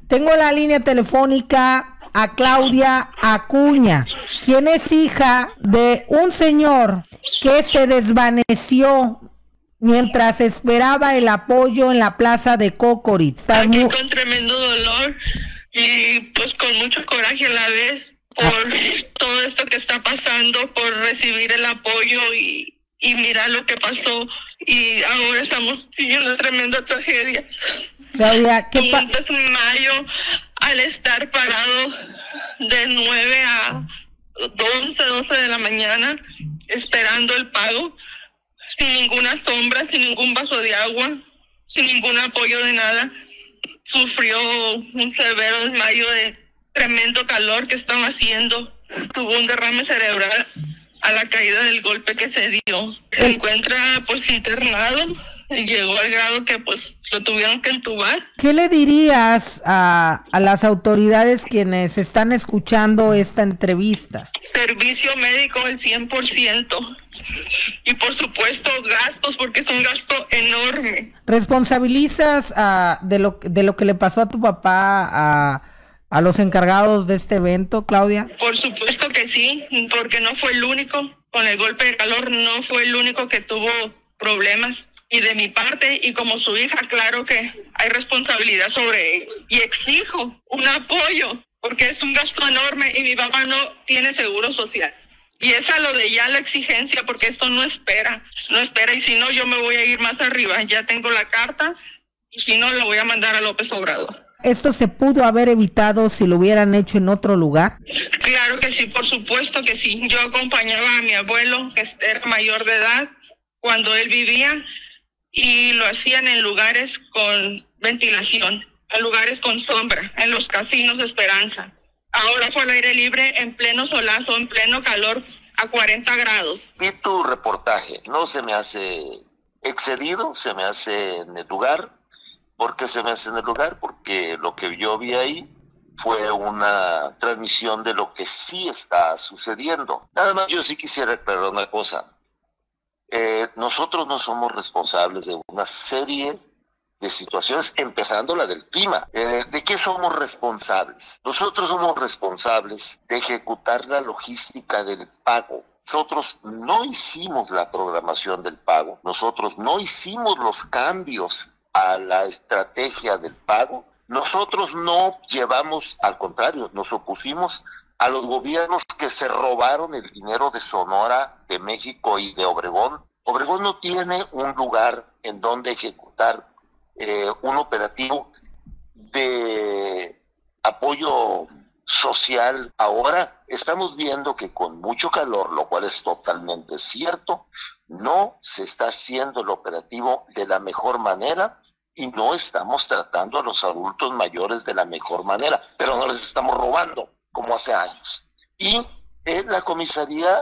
Tengo la línea telefónica a Claudia Acuña, quien es hija de un señor que se desvaneció mientras esperaba el apoyo en la plaza de Cocorit. Aquí con tremendo dolor y pues con mucho coraje a la vez por todo esto que está pasando, por recibir el apoyo y mirar lo que pasó, y ahora estamos viviendo una tremenda tragedia. Claudia, ¿qué un desmayo al estar parado de 9 a 12 de la mañana esperando el pago, sin ninguna sombra, sin ningún vaso de agua, sin ningún apoyo de nada. Sufrió un severo desmayo de tremendo calor que estaba haciendo. Tuvo un derrame cerebral a la caída del golpe que se dio. Se encuentra pues internado. Llegó al grado que pues lo tuvieron que entubar. ¿Qué le dirías a las autoridades quienes están escuchando esta entrevista? Servicio médico al 100%. Y por supuesto gastos, porque es un gasto enorme. ¿Responsabilizas de lo que le pasó a tu papá a los encargados de este evento, Claudia? Por supuesto que sí, porque no fue el único. Con el golpe de calor no fue el único que tuvo problemas. Y de mi parte, y como su hija, claro que hay responsabilidad sobre ellos. Y exijo un apoyo, porque es un gasto enorme y mi papá no tiene seguro social. Y es a lo de ya la exigencia, porque esto no espera, y si no yo me voy a ir más arriba. Ya tengo la carta, y si no la voy a mandar a López Obrador. ¿Esto se pudo haber evitado si lo hubieran hecho en otro lugar? Claro que sí, por supuesto que sí. Yo acompañaba a mi abuelo, que era mayor de edad, cuando él vivía, y lo hacían en lugares con ventilación, en lugares con sombra, en los casinos de Esperanza. Ahora fue al aire libre, en pleno solazo, en pleno calor, a 40 grados. Vi tu reportaje, no se me hace excedido, se me hace en el lugar. ¿Por qué se me hace en el lugar? Porque lo que yo vi ahí fue una transmisión de lo que sí está sucediendo. Nada más yo sí quisiera aclarar una cosa. Nosotros no somos responsables de una serie de situaciones, empezando la del clima. ¿De qué somos responsables? Nosotros somos responsables de ejecutar la logística del pago. Nosotros no hicimos la programación del pago, nosotros no hicimos los cambios a la estrategia del pago, nosotros no llevamos, al contrario, nos opusimos a los gobiernos que se robaron el dinero de Sonora, de México y de Obregón. Obregón no tiene un lugar en donde ejecutar un operativo de apoyo social. Ahora estamos viendo que con mucho calor, lo cual es totalmente cierto, no se está haciendo el operativo de la mejor manera y no estamos tratando a los adultos mayores de la mejor manera, pero no les estamos robando como hace años. Y la comisaría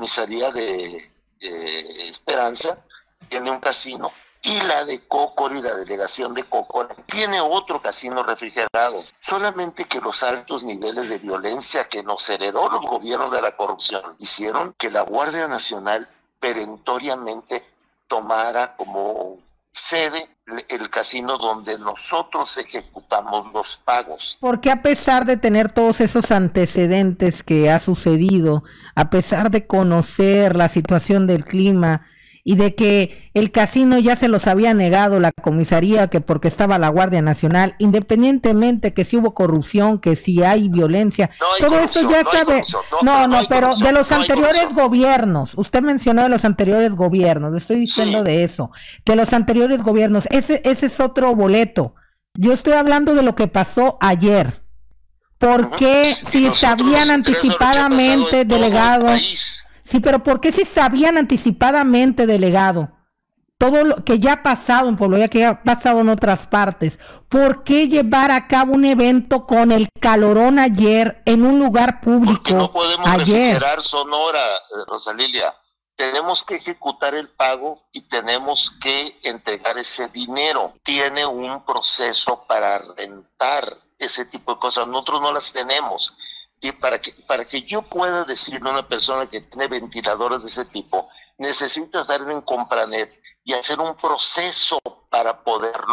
de Esperanza tiene un casino, y la de Cocorit, la delegación de Cocorit, tiene otro casino refrigerado. Solamente que los altos niveles de violencia que nos heredó los gobiernos de la corrupción hicieron que la Guardia Nacional perentoriamente tomara como sede el casino donde nosotros ejecutamos los pagos. Porque a pesar de tener todos esos antecedentes que ha sucedido, a pesar de conocer la situación del clima y de que el casino ya se los había negado la comisaría, que porque estaba la Guardia Nacional, independientemente que si hubo corrupción, que si hay violencia, todo eso ya sabe. Pero de los anteriores gobiernos, usted mencionó de los anteriores gobiernos, le estoy diciendo de eso, de los anteriores gobiernos, ese es otro boleto. Yo estoy hablando de lo que pasó ayer. ¿Por qué si sabían anticipadamente, delegado? Sí, pero ¿por qué si sabían anticipadamente, delegado, todo lo que ya ha pasado en Pueblo, ya que ha pasado en otras partes? ¿Por qué llevar a cabo un evento con el calorón ayer en un lugar público? Porque no podemos refrigerar Sonora, Rosa Lilia. Tenemos que ejecutar el pago y tenemos que entregar ese dinero. Tiene un proceso para rentar ese tipo de cosas. Nosotros no las tenemos. Y para que yo pueda decirle a una persona que tiene ventiladores de ese tipo, necesita estar en Compranet y hacer un proceso para poderlo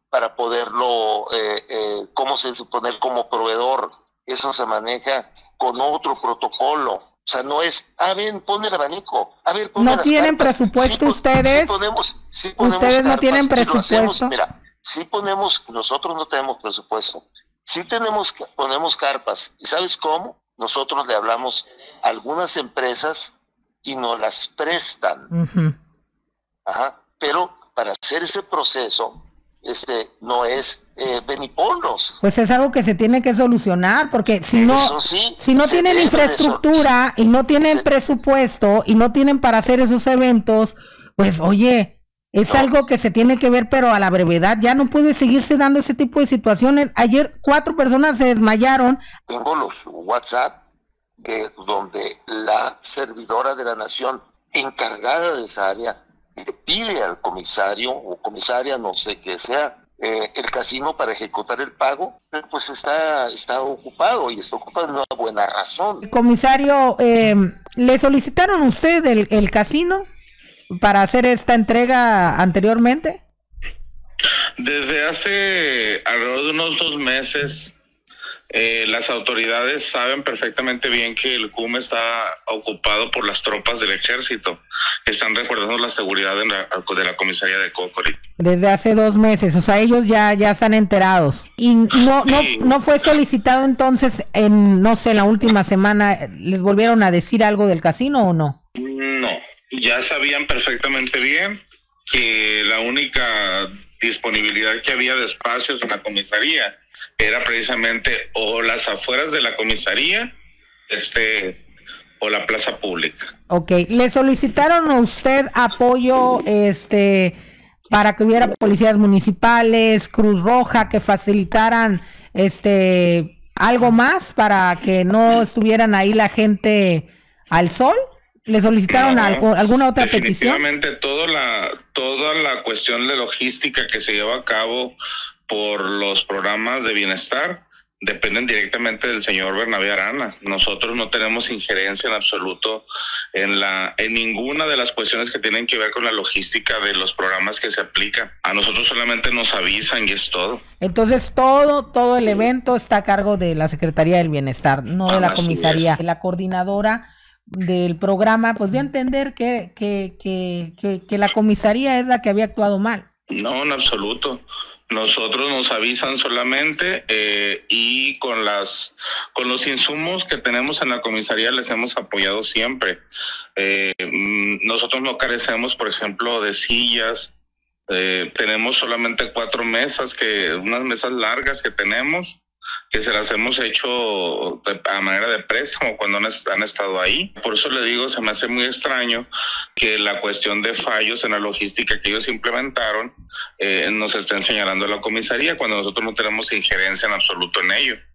para poderlo, cómo se poner como proveedor. Eso se maneja con otro protocolo. O sea, no es, ven, ponme el abanico. A ver, ponme ¿No tienen carpas. presupuesto Sí, ustedes? Sí ponemos ¿Ustedes carpas, no tienen y lo presupuesto? hacemos, mira, sí ponemos, nosotros no tenemos presupuesto. Sí ponemos carpas. ¿Y sabes cómo? Nosotros le hablamos a algunas empresas y nos las prestan. Ajá. Pero para hacer ese proceso, no es ven y ponlos. Pues es algo que se tiene que solucionar, porque si Sí, no tienen infraestructura y no tienen presupuesto y no tienen para hacer esos eventos, pues oye, es algo que se tiene que ver, pero a la brevedad. Ya no puede seguirse dando ese tipo de situaciones. Ayer 4 personas se desmayaron. Tengo los WhatsApp donde la servidora de la nación encargada de esa área le pide al comisario o comisaria, no sé qué sea, el casino para ejecutar el pago, pues está ocupado, y está ocupado de una buena razón. Comisario, ¿le solicitaron a usted el casino para hacer esta entrega anteriormente? Desde hace alrededor de unos 2 meses, las autoridades saben perfectamente bien que el CUM está ocupado por las tropas del ejército, que están resguardando la seguridad de la comisaría de Cocori. Desde hace 2 meses, o sea, ellos ya están enterados. Y no fue solicitado entonces, no sé, la última semana, ¿les volvieron a decir algo del casino o no? No, ya sabían perfectamente bien que la única disponibilidad que había de espacios en la comisaría era precisamente o las afueras de la comisaría, o la plaza pública. Ok, ¿le solicitaron a usted apoyo, para que hubiera policías municipales, Cruz Roja, que facilitaran, algo más para que no estuvieran ahí la gente al sol? ¿Le solicitaron alguna otra petición? Definitivamente toda la cuestión de logística que se lleva a cabo por los programas de bienestar dependen directamente del señor Bernabé Arana. Nosotros no tenemos injerencia en absoluto en ninguna de las cuestiones que tienen que ver con la logística de los programas que se aplican. A nosotros solamente nos avisan y es todo. Entonces todo el evento está a cargo de la Secretaría del Bienestar, no de la comisaría. La coordinadora del programa pues dio a entender que la comisaría es la que había actuado mal. No, en absoluto. Nosotros nos avisan solamente y con los insumos que tenemos en la comisaría les hemos apoyado siempre. Nosotros no carecemos, por ejemplo, de sillas. Tenemos solamente 4 mesas, unas mesas largas que tenemos, que se las hemos hecho a manera de préstamo cuando han estado ahí. Por eso le digo, se me hace muy extraño que la cuestión de fallos en la logística que ellos implementaron nos estén señalando a la comisaría cuando nosotros no tenemos injerencia en absoluto en ello.